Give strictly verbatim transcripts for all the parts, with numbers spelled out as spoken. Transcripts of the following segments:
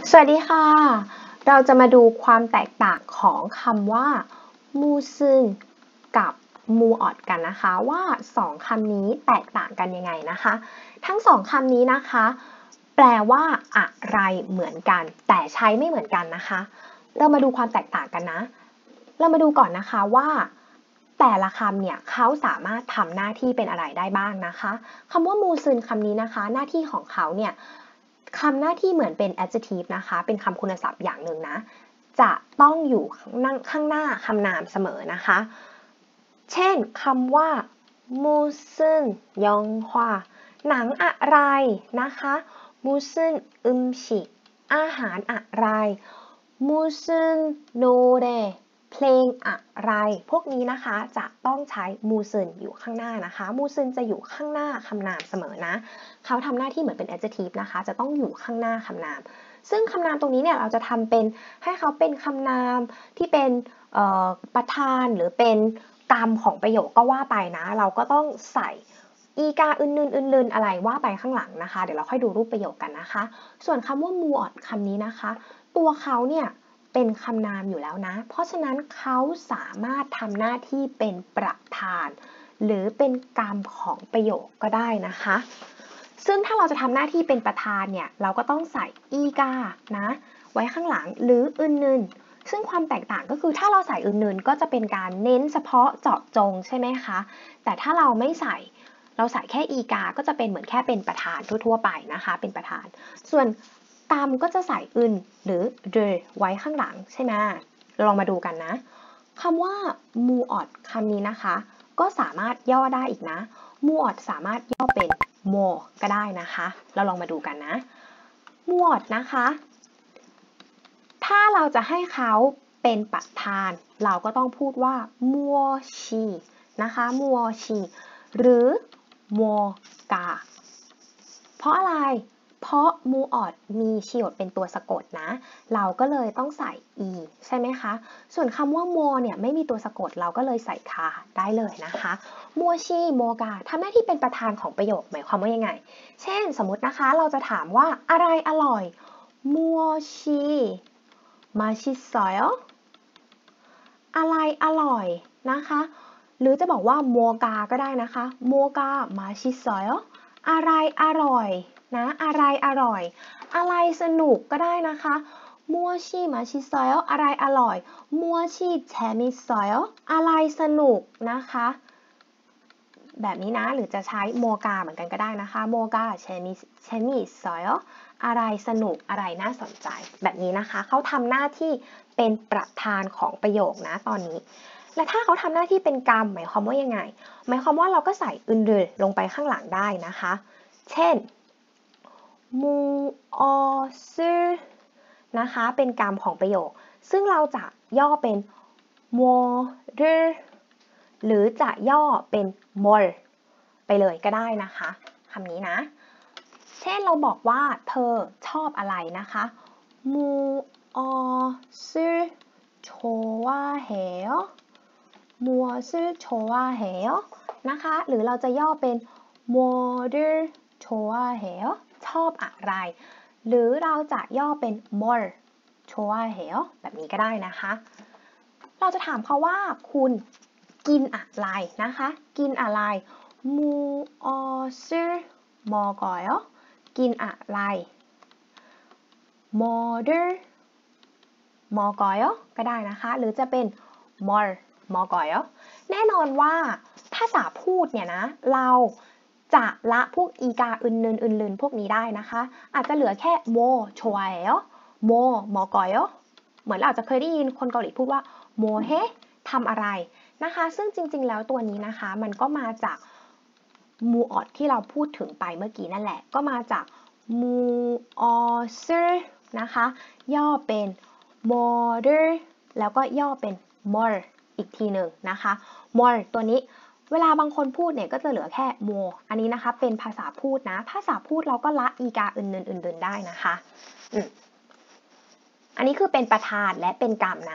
สวัสดีค่ะ เราจะมาดูความแตกต่างของคำว่ามูซึนกับมูออดกันนะคะว่าสองคำนี้แตกต่างกันยังไงนะคะทั้งสองคำนี้นะคะแปลว่าอะไรเหมือนกันแต่ใช้ไม่เหมือนกันนะคะเรามาดูความแตกต่างกันนะเรามาดูก่อนนะคะว่าแต่ละคำเนี่ยเขาสามารถทำหน้าที่เป็นอะไรได้บ้างนะคะคำว่ามูซึนคำนี้นะคะหน้าที่ของเขาเนี่ยคำหน้าที่เหมือนเป็น adjective นะคะเป็นคำคุณศัพท์อย่างหนึ่งนะจะต้องอยู่ข้างหน้าคำนามเสมอนะคะเช่นคำว่ามูซึนยองฮวาหนังอะไรนะคะมูซึนอึมชิอาหารอะไรมูซึนโนเรเพลงอะไรพวกนี้นะคะจะต้องใช้มูซึนอยู่ข้างหน้านะคะมูซึนจะอยู่ข้างหน้าคำนามเสมอนะเขาทำหน้าที่เหมือนเป็น adjective นะคะจะต้องอยู่ข้างหน้าคำนามซึ่งคำนามตรงนี้เนี่ยเราจะทำเป็นให้เขาเป็นคำนามที่เป็นประธานหรือเป็นกรรมของประโยคก็ว่าไปนะเราก็ต้องใส่อีกาอื่นๆอื่นๆอะไรว่าไปข้างหลังนะคะเดี๋ยวเราค่อยดูรูปประโยคกันนะคะส่วนคำว่ามูออดคำนี้นะคะตัวเขาเนี่ยเป็นคำนามอยู่แล้วนะเพราะฉะนั้นเขาสามารถทำหน้าที่เป็นประธานหรือเป็นกรรมของประโยคก็ได้นะคะซึ่งถ้าเราจะทำหน้าที่เป็นประธานเนี่ยเราก็ต้องใส่อีกานะไว้ข้างหลังหรืออื่นๆซึ่งความแตกต่างก็คือถ้าเราใส่อื่นๆก็จะเป็นการเน้นเฉพาะเจาะจงใช่ไหมคะแต่ถ้าเราไม่ใส่เราใส่แค่อีกาก็จะเป็นเหมือนแค่เป็นประธานทั่วๆไปนะคะเป็นประธานส่วนกรรมก็จะใส่อื่นหรือเดไว้ข้างหลังใช่ไหมเราลองมาดูกันนะคำว่ามูออดคำนี้นะคะก็สามารถย่อได้อีกนะมูออดสามารถย่อเป็นโมก็ได้นะคะเราลองมาดูกันนะมูออดนะคะถ้าเราจะให้เขาเป็นประธานเราก็ต้องพูดว่ามัวชีนะคะมัวชีหรือมัวกาเพราะอะไรเพราะมูออดมีชีอดเป็นตัวสะกดนะเราก็เลยต้องใส่ e ใช่ไหมคะส่วนคำว่ามัวเนี่ยไม่มีตัวสะกดเราก็เลยใส่คาได้เลยนะคะมัวชีมัวกาทำหน้าที่เป็นประธานของประโยคหมายความว่ายังไงเช่นสมมตินะคะเราจะถามว่าอะไรอร่อยมัวชีมาชิซอยอะไรอร่อยนะคะหรือจะบอกว่าโมกาก็ได้นะคะโมกามาชิซอยอะไรอร่อยนะอะไรอร่อยอะไรสนุกก็ได้นะคะมัวชีมาชิซอยอะไรอร่อยมัวชีแชมิซอยอะไรสนุกนะคะแบบนี้นะหรือจะใช้โมกาเหมือนกันก็ได้นะคะโมกาแชมิแชมิซอยอะไรสนุกอะไรน่าสนใจแบบนี้นะคะเขาทำหน้าที่เป็นประธานของประโยคนะตอนนี้และถ้าเขาทำหน้าที่เป็นกรรมหมายความว่ายังไงหมายความว่าเราก็ใส่อึนเดลงไปข้างหลังได้นะคะเช่นมูออซึนะคะเป็นกรรมของประโยคซึ่งเราจะย่อเป็นมัวเรหรือจะย่อเป็นมอลไปเลยก็ได้นะคะคำนี้นะเช่นเราบอกว่าเธอชอบอะไรนะคะมูออซึโชวาเฮลมัวซึโชวาเฮลนะคะหรือเราจะย่อเป็นมัวเรโชวาเฮลชอบอะไรหรือเราจะย่อเป็น more ชัวร์เฮลแบบนี้ก็ได้นะคะเราจะถามเขาว่าคุณกินอะไรนะคะกินอะไรมูออซึมอกอยกินอะไรมอเดอร์มอกอยก็ได้นะคะหรือจะเป็น more มอกอยแน่นอนว่าภาษาพูดเนี่ยนะเราจะละพวกอีกาอื่นๆอื่นๆพวกนี้ได้นะคะอาจจะเหลือแค่โมโชวาเอลโมมอกอยเหมือนเราจะเคยได้ยินคนเกาหลีพูดว่าโมเฮทำอะไรนะคะซึ่งจริงๆแล้วตัวนี้นะคะมันก็มาจากมูออดที่เราพูดถึงไปเมื่อกี้นั่นแหละก็มาจากมูออซึนะคะย่อเป็นมอเดอร์แล้วก็ย่อเป็น more อีกทีหนึ่งนะคะ more ตัวนี้เวลาบางคนพูดเนี่ยก็จะเหลือแค่ more อันนี้นะคะเป็นภาษาพูดนะภาษาพูดเราก็ละอีกาอื่นๆอื่นๆได้นะคะอืมอันนี้คือเป็นประธานและเป็นกรรมนะ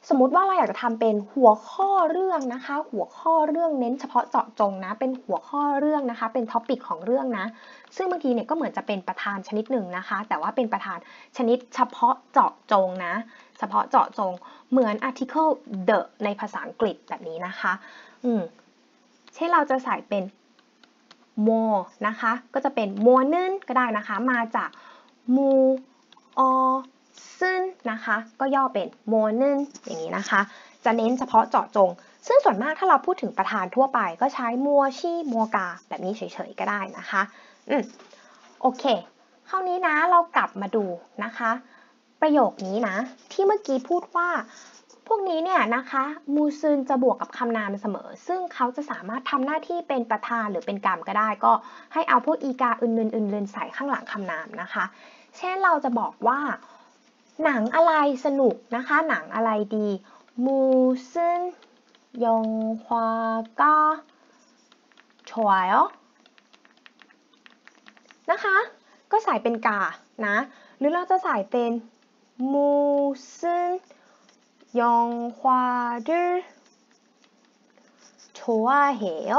สมมุติว่าเราอยากจะทำเป็นหัวข้อเรื่องนะคะหัวข้อเรื่องเน้นเฉพาะเจาะจงนะเป็นหัวข้อเรื่องนะคะเป็นท็อปิกของเรื่องนะซึ่งเมื่อกี้เนี่ยก็เหมือนจะเป็นประธานชนิดหนึ่งนะคะแต่ว่าเป็นประธานชนิดเฉพาะเจาะจงนะเฉพาะเจาะจงเหมือน article the ในภาษาอังกฤษแบบนี้นะคะอืมเช่นเราจะใส่เป็น more นะคะก็จะเป็น more นึงก็ได้นะคะมาจาก mu o ซึ่งนะคะก็ย่อเป็น more นึงอย่างนี้นะคะจะเน้นเฉพาะเจาะจงซึ่งส่วนมากถ้าเราพูดถึงประธานทั่วไปก็ใช้ more ชี่ more กาแบบนี้เฉยๆก็ได้นะคะอืมโอเคคราวนี้นะเรากลับมาดูนะคะประโยคนี้นะที่เมื่อกี้พูดว่าพวกนี้เนี่ยนะคะมูซึนจะบวกกับคำนามเสมอซึ่งเขาจะสามารถทำหน้าที่เป็นประธานหรือเป็นกรรมก็ได้ก็ให้เอาพวกอีกาอื่นๆอื่นๆใส่ข้างหลังคำนามนะคะเช่นเราจะบอกว่าหนังอะไรสนุกนะคะหนังอะไรดีมูซึนยงฮวาก้าช่วยนะคะก็ใส่เป็นกานะหรือเราจะใส่เป็นมูซึนยงฮวาดือชัวเหว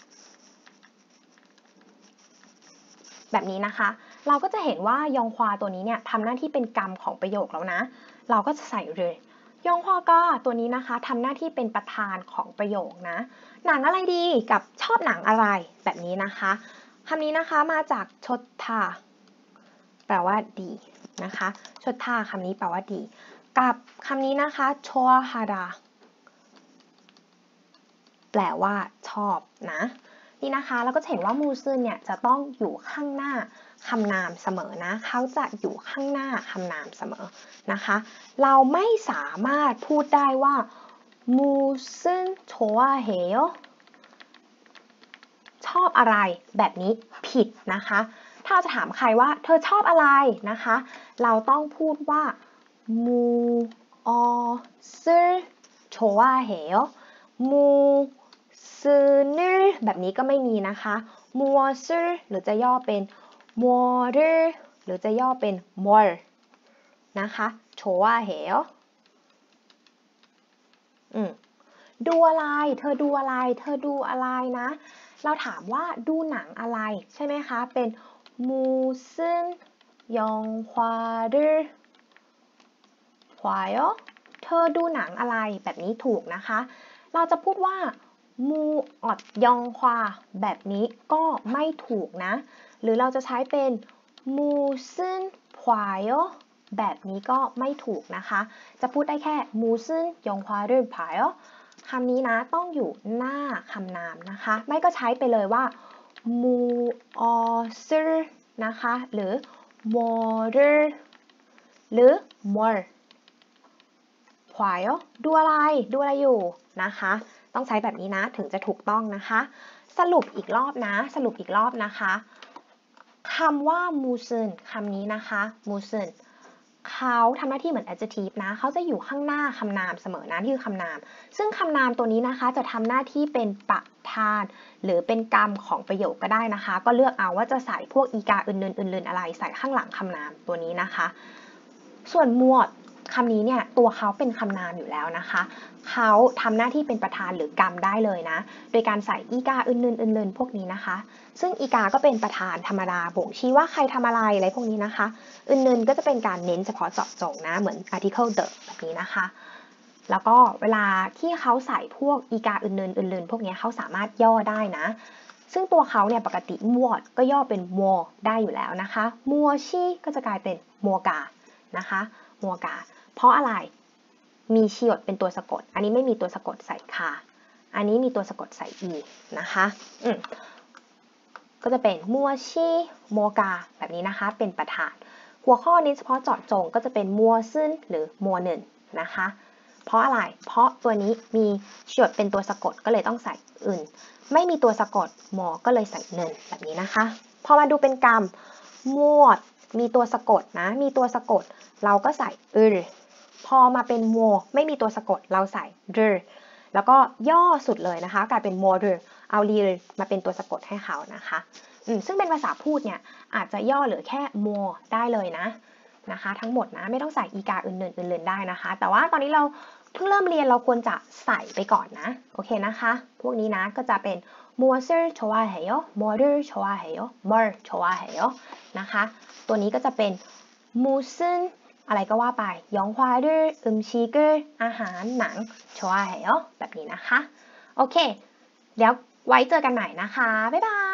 แบบนี้นะคะเราก็จะเห็นว่ายองควาตัวนี้เนี่ยทำหน้าที่เป็นกรรมของประโยคแล้วนะเราก็จะใส่เลยยองควาก็ตัวนี้นะคะทำหน้าที่เป็นประธานของประโยคนะหนังอะไรดีกับชอบหนังอะไรแบบนี้นะคะคำนี้นะคะมาจากชดทาแปลว่าดีนะคะชดทาคำนี้แปลว่าดีกับคำนี้นะคะชัวฮาดาแปลว่าชอบนะนี่นะคะเราก็จะเห็นว่ามูซึนเนี่ยจะต้องอยู่ข้างหน้าคำนามเสมอนะเขาจะอยู่ข้างหน้าคำนามเสมอนะคะเราไม่สามารถพูดได้ว่ามูซึนโชวาเฮโยชอบอะไรแบบนี้ผิดนะคะถ้าเราจะถามใครว่าเธอชอบอะไรนะคะเราต้องพูดว่ามูออซึโชวาเฮโยมูซึนึแบบนี้ก็ไม่มีนะคะมัวซึหรือจะย่อเป็นมัวรึหรือจะย่อเป็นมัวนะคะโชว่าเหวอืมดูอะไรเธอดูอะไรเธอดูอะไรนะเราถามว่าดูหนังอะไรใช่ไหมคะเป็นมูซึนยองควารึควายเธอดูหนังอะไรแบบนี้ถูกนะคะเราจะพูดว่ามูอดยองควาแบบนี้ก็ไม่ถูกนะหรือเราจะใช้เป็นมูซึนพวายแบบนี้ก็ไม่ถูกนะคะจะพูดได้แค่มูซึนยองควาหรือพายคำนี้นะต้องอยู่หน้าคำนามนะคะไม่ก็ใช้ไปเลยว่ามูออซึนะคะหรือมอร์หรือมอร์ควายดูอะไรดูอะไรอยู่นะคะต้องใช้แบบนี้นะถึงจะถูกต้องนะคะสรุปอีกรอบนะสรุปอีกรอบนะคะคำว่ามูซึนคำนี้นะคะมูซึนเขาทำหน้าที่เหมือน adjective นะเขาจะอยู่ข้างหน้าคำนามเสมอนะที่คือคำนามซึ่งคำนามตัวนี้นะคะจะทำหน้าที่เป็นประธานหรือเป็นกรรมของประโยคก็ได้นะคะก็เลือกเอาว่าจะใส่พวกอีกาอื่นๆอื่นๆอะไรใส่ข้างหลังคำนามตัวนี้นะคะส่วนหมวดคำนี้เนี่ยตัวเขาเป็นคำนามอยู่แล้วนะคะเขาทำหน้าที่เป็นประธานหรือกรรมได้เลยนะโดยการใส่อีกาอื่นๆอื่นๆพวกนี้นะคะซึ่งอีกาก็เป็นประธานธรรมดาบ่งชี้ว่าใครทำอะไรอะไรพวกนี้นะคะอื่นๆก็จะเป็นการเน้นเฉพาะเจาะจงนะเหมือน article the แบบนี้นะคะแล้วก็เวลาที่เขาใส่พวกอีกาอื่นๆอื่นๆพวกนี้เขาสามารถย่อได้นะซึ่งตัวเขาเนี่ยปกติมวดก็ย่อเป็นมัวได้อยู่แล้วนะคะมัวชี่ก็จะกลายเป็นมัวกานะคะมัวกาเพราะอะไรมีชียดเป็นตัวสะกดอันนี้ไม่มีตัวสะกดใส่คาอันนี้มีตัวสะกดใส่อีนะคะอืมก็จะเป็นมัวชี่มัวกาแบบนี้นะคะเป็นประธานหัวข้อนี้เฉพาะเจาะจงก็จะเป็นมัวซึนหรือมัวหนึ่งนะคะเพราะอะไรเพราะตัวนี้มีชียดเป็นตัวสะกดก็เลยต้องใส่อื่นไม่มีตัวสะกดมอก็เลยใส่เนินแบบนี้นะคะพอมาดูเป็นกรรมมวดมีตัวสะกดนะมีตัวสะกดเราก็ใส่อือพอมาเป็นมัวไม่มีตัวสะกดเราใส่เดอแล้วก็ย่อสุดเลยนะคะกลายเป็นมัวเดอเอาลีมาเป็นตัวสะกดให้เขานะคะซึ่งเป็นภาษาพูดเนี่ยอาจจะย่อเหลือแค่มัวได้เลยนะนะคะทั้งหมดนะไม่ต้องใส่อีกาอื่นๆอื่นๆได้นะคะแต่ว่าตอนนี้เราเพิ่งเริ่มเรียนเราควรจะใส่ไปก่อนนะโอเคนะคะพวกนี้นะก็จะเป็น무엇을 좋아해요? 뭐를 좋아해요? 뭘 좋아해요? นะคะตัวนี้ก็จะเป็น무슨อะไรก็ว่าไป영화를 음식을อาหารหนัง좋아해요แบบนี้นะคะโอเคเดี๋ยวไว้เจอกันใหม่นะคะบ๊ายบาย